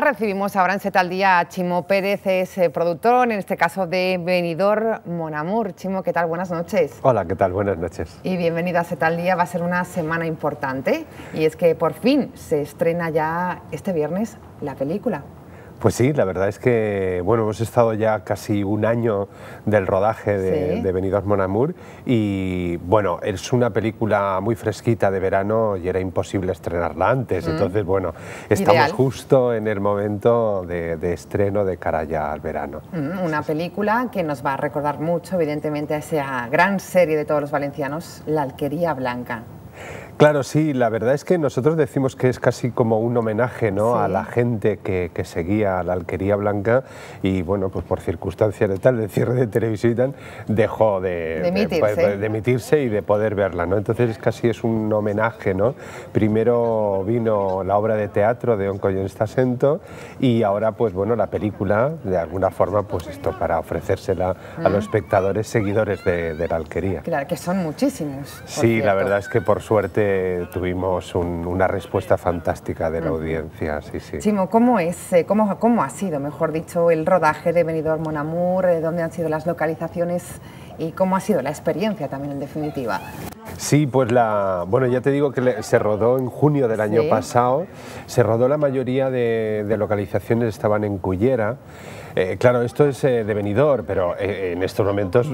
Recibimos ahora en Set al Día a Chimo Pérez, es productor, en este caso de Benidorm Mon Amour. Chimo, ¿qué tal? Buenas noches. Hola, ¿qué tal? Buenas noches. Y bienvenido a Set al Día. Va a ser una semana importante y es que por fin se estrena ya este viernes la película. Pues sí, la verdad es que bueno, hemos estado ya casi un año del rodaje de Benidorm Mon Amour y bueno, es una película muy fresquita de verano y era imposible estrenarla antes, entonces bueno, estamos Ideal. Justo en el momento de estreno de cara ya al verano. Una película que nos va a recordar mucho, evidentemente, a esa gran serie de todos los valencianos, La Alquería Blanca. Claro, sí, la verdad es que nosotros decimos que es casi como un homenaje, ¿no?, a la gente que seguía la Alquería Blanca y bueno, pues por circunstancias de tal, de cierre de televisión y tal, dejó de emitirse y de poder verla, ¿no? Entonces casi es un homenaje, ¿no? Primero vino la obra de teatro de Oncoyen Stasento y ahora pues bueno, la película, de alguna forma, pues esto para ofrecérsela a los espectadores seguidores de la Alquería. Claro, que son muchísimos. Sí, la verdad es que por suerte tuvimos una respuesta fantástica de la audiencia. Sí, sí. Chimo, ¿cómo ha sido, mejor dicho, el rodaje de Benidorm Mon Amour? ¿Dónde han sido las localizaciones y cómo ha sido la experiencia también, en definitiva? Sí, pues bueno, ya te digo que se rodó en junio del año pasado, se rodó la mayoría de localizaciones, estaban en Cullera. Claro, esto es de Benidorm, pero en estos momentos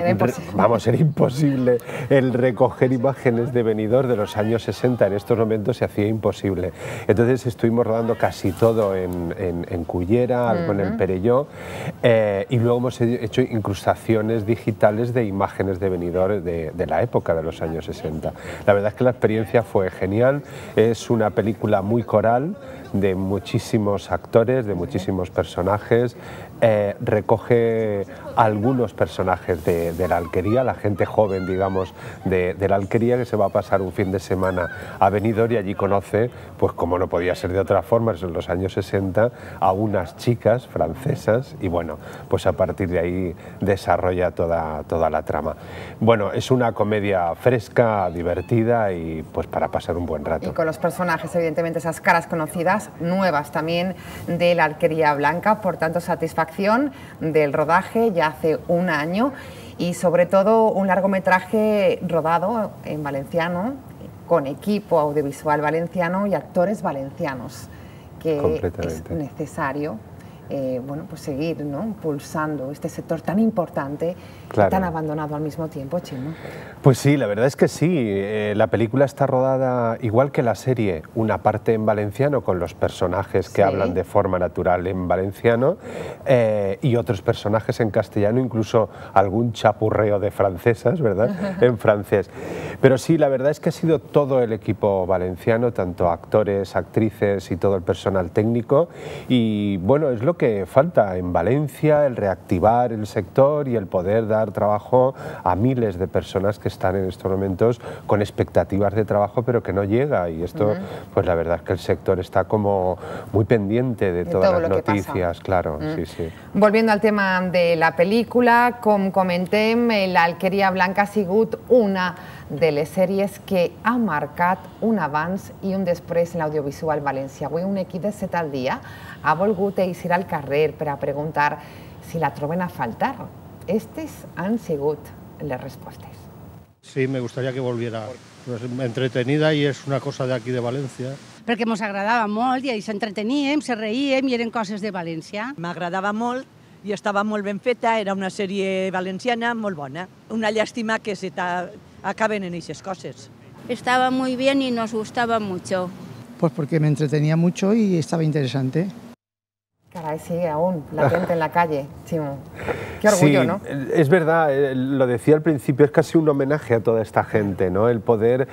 era imposible el recoger imágenes de Benidorm de los años 60, en estos momentos se hacía imposible. Entonces estuvimos rodando casi todo en Cullera, algo en el Perelló, y luego hemos hecho incrustaciones digitales de imágenes de Benidorm de la época de los años 60. La verdad es que la experiencia fue genial, es una película muy coral, de muchísimos actores, de muchísimos personajes, recoge algunos personajes de la Alquería, la gente joven, digamos, de la Alquería, que se va a pasar un fin de semana a Benidorm y allí conoce, pues como no podía ser de otra forma, en los años 60, a unas chicas francesas y bueno, pues a partir de ahí desarrolla toda la trama. Bueno, es una comedia fresca, divertida y pues para pasar un buen rato. Y con los personajes, evidentemente, esas caras conocidas, nuevas también de la Alquería Blanca, por tanto satisfacción del rodaje ya hace un año y sobre todo un largometraje rodado en valenciano, con equipo audiovisual valenciano y actores valencianos, que es necesario bueno, pues seguir, ¿no?, impulsando este sector tan importante y tan abandonado al mismo tiempo, Chimo. Pues sí, la verdad es que sí. La película está rodada igual que la serie, una parte en valenciano con los personajes que hablan de forma natural en valenciano y otros personajes en castellano, incluso algún chapurreo de francesas, ¿verdad?, en francés. Pero sí, la verdad es que ha sido todo el equipo valenciano, tanto actores, actrices y todo el personal técnico y bueno, es lo que falta en Valencia, el reactivar el sector y el poder dar trabajo a miles de personas que están en estos momentos con expectativas de trabajo pero que no llega y esto pues la verdad es que el sector está como muy pendiente de todas las noticias, claro, sí, sí. Volviendo al tema de la película, com comentem, la Alquería Blanca ha sigut una de les sèries que ha marcat un abans i un després en l'audiovisual valencià. Avui un equip de Set al Dia ha volgut eixir al carrer per a preguntar si la troben a faltar. Estes han sigut les respostes. Sí, me gustaría que volviera. Pues entretenida y es una cosa de aquí de València. Perquè ens agradava molt i s'entreteníem, se reíem i eren coses de València. M'agradava molt i estava molt ben feta, era una sèrie valenciana molt bona. Una llàstima que acaben en esas cosas. Estaba muy bien y nos gustaba mucho. Pues porque me entretenía mucho y estaba interesante. Caray, sigue aún latente en la calle, Chimo. Qué orgullo, sí, ¿no? Es verdad, lo decía al principio, es casi un homenaje a toda esta gente, ¿no? El poder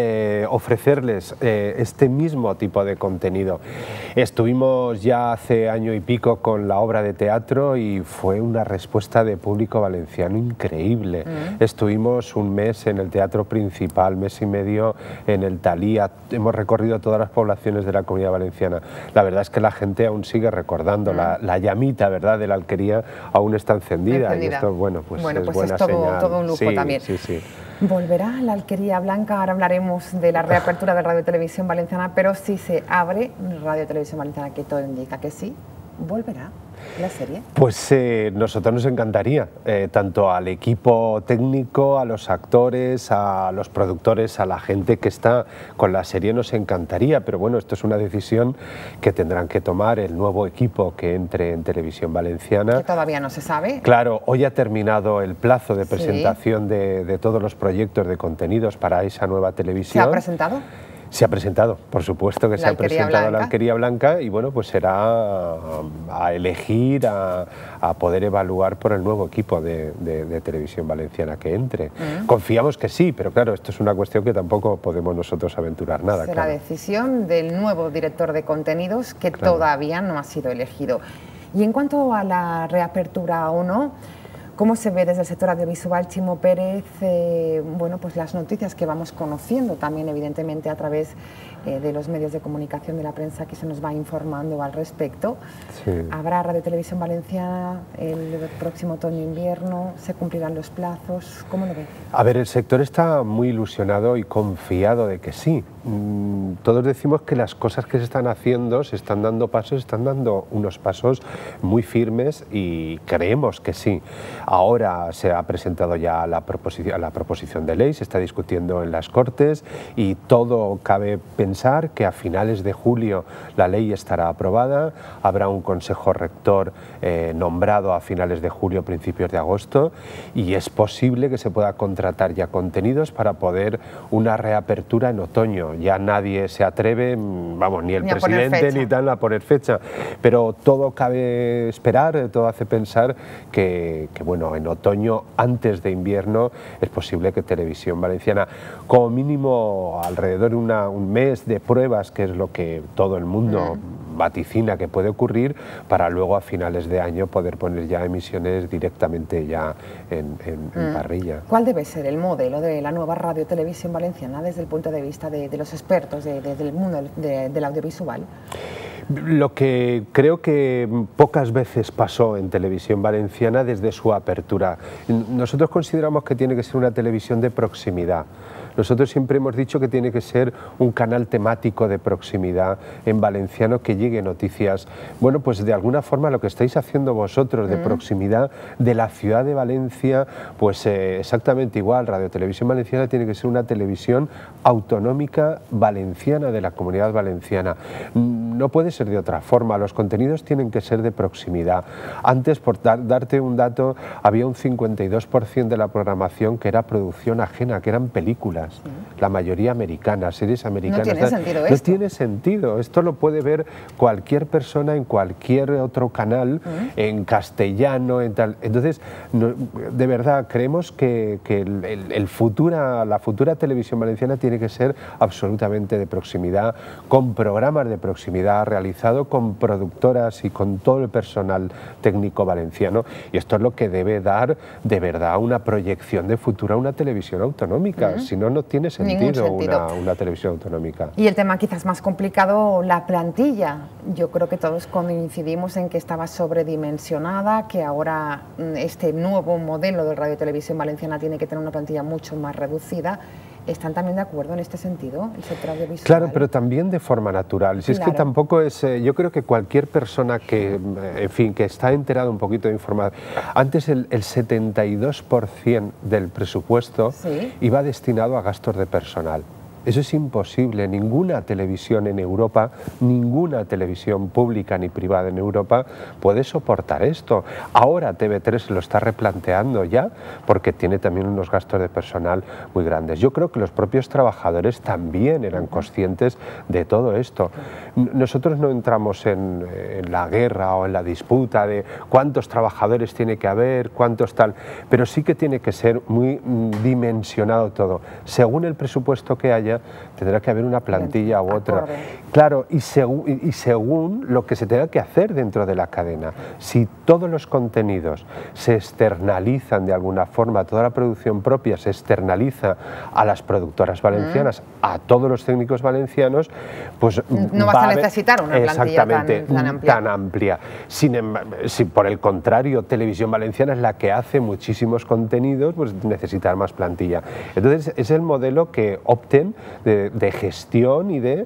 ofrecerles este mismo tipo de contenido. Estuvimos ya hace año y pico con la obra de teatro y fue una respuesta de público valenciano increíble. Estuvimos un mes en el Teatro Principal, mes y medio en el Talía, hemos recorrido todas las poblaciones de la Comunidad Valenciana. La verdad es que la gente aún sigue recordando, la llamita, ¿verdad?, de la Alquería aún está encendida. Y esto, bueno, pues es buena señal. Todo un lujo también. Sí, sí. ¿Volverá la Alquería Blanca? Ahora hablaremos de la reapertura de Radio Televisión Valenciana, pero si se abre Radio Televisión Valenciana, que todo indica que sí, ¿volverá la serie? Pues nosotros nos encantaría, tanto al equipo técnico, a los actores, a los productores, a la gente que está con la serie, nos encantaría, pero bueno, esto es una decisión que tendrán que tomar el nuevo equipo que entre en Televisión Valenciana. Que todavía no se sabe. Claro, hoy ha terminado el plazo de presentación de todos los proyectos de contenidos para esa nueva televisión. ¿Se ha presentado? Se ha presentado, por supuesto que se ha presentado la Alquería Blanca y bueno, pues será a elegir, a poder evaluar por el nuevo equipo de Televisión Valenciana que entre. Confiamos que sí, pero claro, esto es una cuestión que tampoco podemos nosotros aventurar nada. Será decisión del nuevo director de contenidos que todavía no ha sido elegido. Y en cuanto a la reapertura o no, ¿cómo se ve desde el sector audiovisual, Chimo Pérez? Bueno, pues las noticias que vamos conociendo también, evidentemente, a través de los medios de comunicación, de la prensa, que se nos va informando al respecto. Sí. ¿Habrá Radio Televisión Valenciana el próximo otoño-invierno? ¿Se cumplirán los plazos? ¿Cómo lo ve? A ver, el sector está muy ilusionado y confiado de que sí. Todos decimos que las cosas que se están haciendo, se están dando pasos, están dando unos pasos muy firmes y creemos que sí. Ahora se ha presentado ya la proposición de ley, se está discutiendo en las Cortes y todo cabe pensar que a finales de julio la ley estará aprobada, habrá un consejo rector nombrado a finales de julio, principios de agosto y es posible que se pueda contratar ya contenidos para poder una reapertura en otoño. Ya nadie se atreve, vamos, ni el presidente ni tal, a poner fecha, pero todo cabe esperar, todo hace pensar que bueno, en otoño, antes de invierno, es posible que Televisión Valenciana, como mínimo alrededor de un mes de pruebas, que es lo que todo el mundo vaticina que puede ocurrir, para luego a finales de año poder poner ya emisiones directamente ya en parrilla. ¿Cuál debe ser el modelo de la nueva Radio Televisión Valenciana desde el punto de vista de los expertos del mundo del audiovisual? Lo que creo que pocas veces pasó en Televisión Valenciana desde su apertura. Nosotros consideramos que tiene que ser una televisión de proximidad. Nosotros siempre hemos dicho que tiene que ser un canal temático de proximidad en valenciano que llegue noticias, bueno, pues de alguna forma lo que estáis haciendo vosotros de proximidad de la ciudad de Valencia, pues exactamente igual. Radio Televisión Valenciana tiene que ser una televisión autonómica valenciana de la Comunidad Valenciana. No puede ser de otra forma, los contenidos tienen que ser de proximidad. Antes, por darte un dato, había un 52% de la programación que era producción ajena, que eran películas. La mayoría americanas, series americanas. No tiene sentido esto. No tiene sentido. Esto lo puede ver cualquier persona en cualquier otro canal, en castellano, en tal. Entonces, de verdad, creemos que la futura Televisión Valenciana tiene que ser absolutamente de proximidad, con programas de proximidad realizado con productoras y con todo el personal técnico valenciano. Y esto es lo que debe dar, de verdad, una proyección de futuro a una televisión autonómica. Si no, no tiene sentido una televisión autonómica. Y el tema quizás más complicado, la plantilla. Yo creo que todos coincidimos en que estaba sobredimensionada, que ahora este nuevo modelo de Radio Televisión Valenciana tiene que tener una plantilla mucho más reducida. ¿Están también de acuerdo en este sentido, el sector audiovisual? Claro, pero también de forma natural. Si es que tampoco es... yo creo que cualquier persona que, en fin, que está enterado un poquito de información... Antes el 72% del presupuesto iba destinado a gastos de personal. Eso es imposible. Ninguna televisión en Europa, ninguna televisión pública ni privada en Europa puede soportar esto. Ahora TV3 se lo está replanteando ya porque tiene también unos gastos de personal muy grandes. Yo creo que los propios trabajadores también eran conscientes de todo esto. Nosotros no entramos en la guerra o en la disputa de cuántos trabajadores tiene que haber, cuántos tal, pero sí que tiene que ser muy dimensionado todo. Según el presupuesto que haya, pantalla, tendrá que haber una plantilla u otra. Claro, y según lo que se tenga que hacer dentro de la cadena. Si todos los contenidos se externalizan de alguna forma, toda la producción propia se externaliza a las productoras valencianas, a todos los técnicos valencianos, pues no vas a necesitar una plantilla tan amplia. Si por el contrario Televisión Valenciana es la que hace muchísimos contenidos, pues necesitar más plantilla. Entonces es el modelo que opten de gestión y de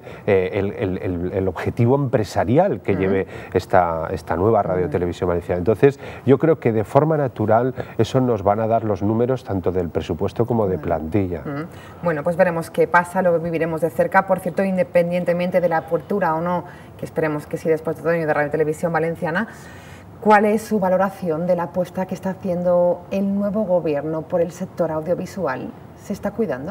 el objetivo empresarial que lleve esta nueva Radio Televisión Valenciana. Entonces yo creo que de forma natural eso nos van a dar los números tanto del presupuesto como de plantilla. Bueno, pues veremos qué pasa, lo viviremos de cerca. Por cierto, independientemente de la apertura o no, que esperemos que sí después de todo año de Radio Televisión Valenciana, ¿cuál es su valoración de la apuesta que está haciendo el nuevo gobierno por el sector audiovisual? ¿Se está cuidando?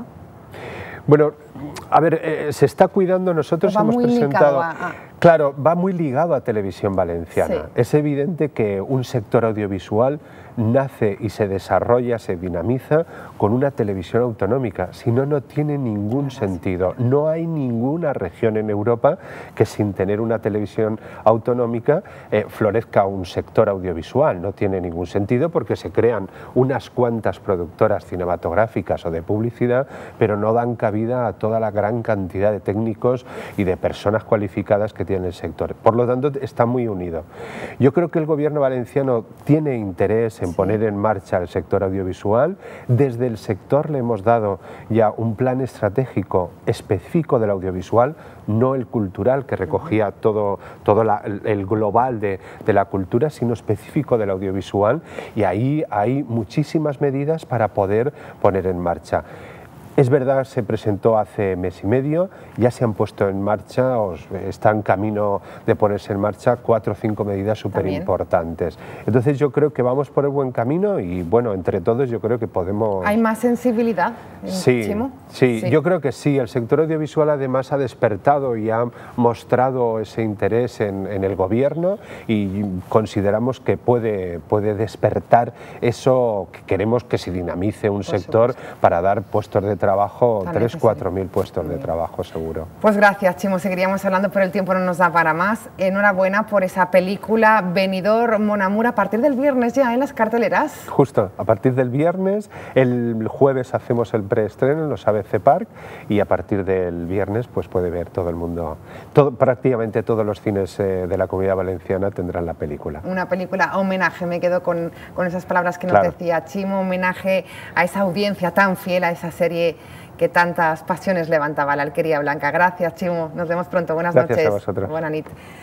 Bueno, a ver, se está cuidando, nosotros hemos presentado... Claro, va muy ligado a Televisión Valenciana. Sí. Es evidente que un sector audiovisual nace y se desarrolla, se dinamiza con una televisión autonómica, si no, no tiene ningún sentido. No hay ninguna región en Europa que sin tener una televisión autonómica florezca un sector audiovisual. No tiene ningún sentido porque se crean unas cuantas productoras cinematográficas o de publicidad, pero no dan cabida a toda la gran cantidad de técnicos y de personas cualificadas que tiene el sector. Por lo tanto, está muy unido. Yo creo que el gobierno valenciano tiene interés en poner en marcha el sector audiovisual. Desde el sector le hemos dado ya un plan estratégico específico del audiovisual, no el cultural que recogía todo el global de la cultura, sino específico del audiovisual, y ahí hay muchísimas medidas para poder poner en marcha. Es verdad, se presentó hace mes y medio, ya se han puesto en marcha, está en camino de ponerse en marcha 4 o 5 medidas súper importantes. Entonces yo creo que vamos por el buen camino y bueno, entre todos yo creo que podemos... ¿Hay más sensibilidad, Chimo? Sí, yo creo que sí. El sector audiovisual además ha despertado y ha mostrado ese interés en el gobierno y consideramos que puede despertar eso que queremos que se dinamice un sector para dar puestos de trabajo, 3.000 o 4.000 puestos de trabajo seguro. Pues gracias, Chimo, seguiríamos hablando, pero el tiempo no nos da para más. Enhorabuena por esa película Benidorm Mon Amour, a partir del viernes ya en las carteleras. Justo, a partir del viernes, el jueves hacemos el preestreno en los ABC Park y a partir del viernes pues puede ver todo el mundo, prácticamente todos los cines de la Comunidad Valenciana tendrán la película. Una película homenaje, me quedo con esas palabras que nos decía Chimo, homenaje a esa audiencia tan fiel a esa serie que tantas pasiones levantaba, la Alquería Blanca. Gracias, Chimo. Nos vemos pronto. Buenas noches. Gracias a vosotros. Buenas noches.